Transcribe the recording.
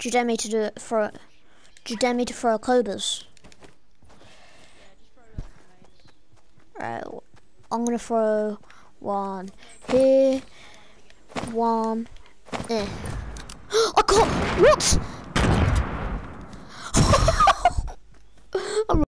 Do you dare me to do it for? Do you dare me to throw clovers? Alright, I'm gonna throw one here, one. I got what?